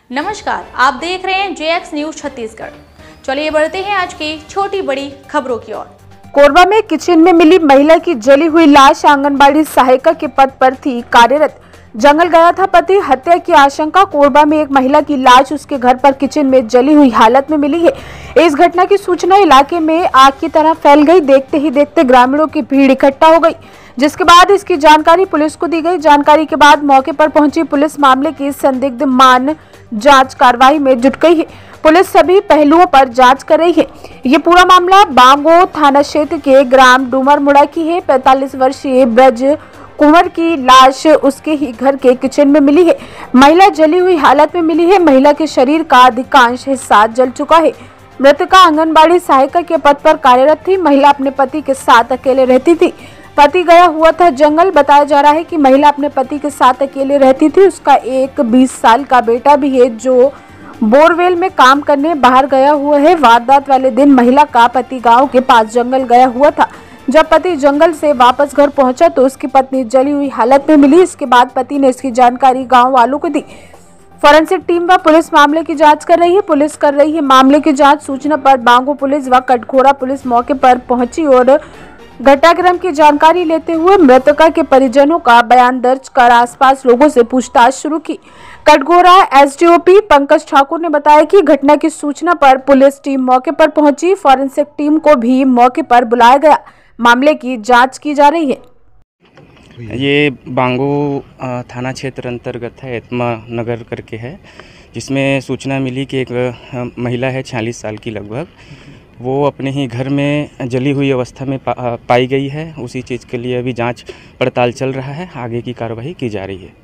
नमस्कार, आप देख रहे हैं JX न्यूज छत्तीसगढ़। चलिए बढ़ते हैं आज की छोटी बड़ी खबरों की ओर। कोरबा में किचन में मिली महिला की जली हुई लाश आंगनबाड़ी सहायिका के पद पर थी कार्यरत। जंगल गया था पति, हत्या की आशंका। कोरबा में एक महिला की लाश उसके घर पर किचन में जली हुई हालत में मिली है। इस घटना की सूचना इलाके में आग की तरह फैल गई। देखते ही देखते ग्रामीणों की भीड़ इकट्ठा हो गई, जिसके बाद इसकी जानकारी पुलिस को दी गई। जानकारी के बाद मौके पर पहुंची पुलिस मामले की संदिग्ध मान जांच कार्रवाई में जुट गई है। पुलिस सभी पहलुओं पर जांच कर रही है। ये पूरा मामला बांगो थाना क्षेत्र के ग्राम डूमरमुड़ा की है। 45 वर्षीय ब्रज कुंवर की लाश उसके ही घर के किचन में मिली है। महिला जली हुई हालत में मिली है। महिला के शरीर का अधिकांश हिस्सा जल चुका है। मृतका आंगनबाड़ी सहायिका के पद पर कार्यरत थी। महिला अपने पति के साथ अकेले रहती थी। पति गया हुआ था जंगल। बताया जा रहा है कि महिला अपने पति के साथ अकेले रहती थी। उसका एक 20 साल का बेटा भी है जो बोरवेल में काम करने बाहर गया हुआ है। वारदात वाले दिन महिला का पति गांव के पास जंगल गया हुआ था। जब पति जंगल से वापस घर पहुंचा तो उसकी पत्नी जली हुई हालत में मिली। इसके बाद पति ने इसकी जानकारी गांव वालों को दी। फॉरेंसिक टीम व पुलिस मामले की जांच कर रही है। पुलिस कर रही है मामले की जांच। सूचना पर बांगो पुलिस व कटघोरा पुलिस मौके पर पहुंची और घटनाक्रम की जानकारी लेते हुए मृतका के परिजनों का बयान दर्ज कर आसपास लोगों से पूछताछ शुरू की। कटघोरा SDOP पंकज ठाकुर ने बताया कि घटना की सूचना पर पुलिस टीम मौके पर पहुंची। फॉरेंसिक टीम को भी मौके पर बुलाया गया। मामले की जांच की जा रही है। ये बांगो थाना क्षेत्र अंतर्गत है, एतमा नगर करके है, जिसमें सूचना मिली कि एक महिला है 46 साल की लगभग, वो अपने ही घर में जली हुई अवस्था में पाई गई है। उसी चीज़ के लिए अभी जांच पड़ताल चल रहा है। आगे की कार्रवाई की जा रही है।